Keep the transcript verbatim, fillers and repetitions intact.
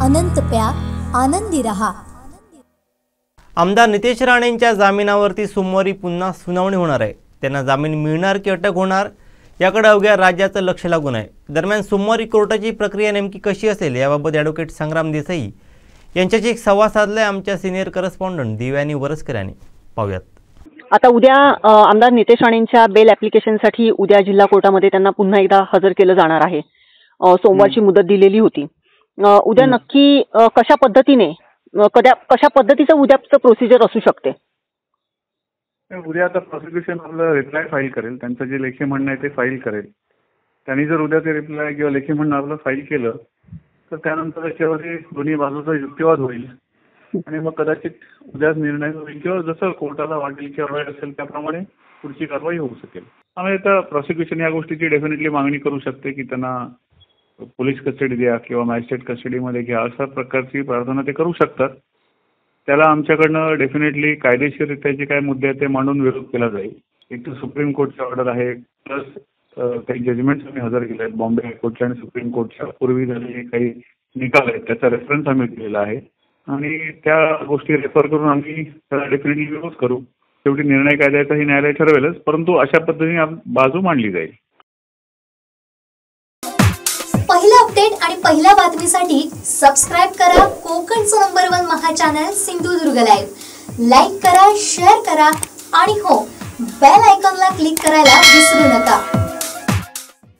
अनंत प्या, आनंदी रहा। आमदार नितेश राणेंच्या जामिनावरती सोमवारी पुन्हा सुनावणी होणार आहे। त्यांना जामीन मिळणार की अटक होणार याकडे अवघ्या राज्याचं लक्ष लागून आहे। दरम्यान सोमवारी कोर्टाची प्रक्रिया नेमकी कशी असेल याबाबत ॲडव्होकेट संग्राम देसाई यांच्याशी एक संवाद साधलाय आमच्या सिनियर करस्पॉन्डंट दिव्यानी वरसकर यांनी। पाहूयात। आता उद्या आमदार नितेश राणेंच्या बेल ॲप्लिकेशनसाठी उद्या जिल्हा कोर्टामध्ये त्यांना पुन्हा एकदा हजर केलं जाणार आहे। सोमवारची मुदत दिलेली होती। उद्या नक्की कशा पद्धतीने कद्या कशा पद्धतीचं उद्याचं प्रोसिजर असू शकते? उद्या आता प्रॉसिक्युशन आपलं रिप्लाय फाईल करेल, त्यांचं जे लेखी म्हणणं आहे ते फाईल करेल। त्यांनी जर उद्या ते रिप्लाय किंवा लेखी म्हणणं आपलं फाईल केलं तर त्यानंतर त्याच्यावरती दोन्ही बाजूचा युक्तिवाद होईल आणि मग कदाचित उद्याच निर्णय होईल किंवा जसं कोर्टाला वाटेल किंवा वेळ असेल त्याप्रमाणे पुढची कारवाई होऊ शकेल। त्यामुळे आता प्रॉसिक्युशन या गोष्टीची डेफिनेटली मागणी करू शकते की त्यांना पोलीस कस्टडी द्या किंवा मॅजिस्ट्रेट कस्टडीमध्ये घ्या, अशा प्रकारची प्रार्थना ते करू शकतात। त्याला आमच्याकडनं डेफिनेटली कायदेशीररित्या जे काय मुद्दे आहेत ते मांडून विरोध केला जाईल। एक तर सुप्रीम कोर्टची ऑर्डर आहे, प्लस काही जजमेंट्स आम्ही हजर केले आहेत बॉम्बे हायकोर्टच्या आणि सुप्रीम कोर्टच्या पूर्वी झालेले काही निकाल आहेत त्याचा रेफरन्स आम्ही दिलेला आहे आणि त्या गोष्टी रेफर करून आम्ही त्याला डेफिनेटली विरोध करू। शेवटी निर्णय काय द्यायचा ही न्यायालय ठरवेलच, परंतु अशा पद्धतीने बाजू मांडली जाईल। पहिला अपडेट आणि पहिल्या बातमीसाठी सबस्क्राइब करा कोकणचं नंबर वन महा चॅनल सिंधुदुर्ग लाईव्ह। लाईक करा, शेअर करा आणि हो बेल आयकॉनला क्लिक करायला विसरू नका।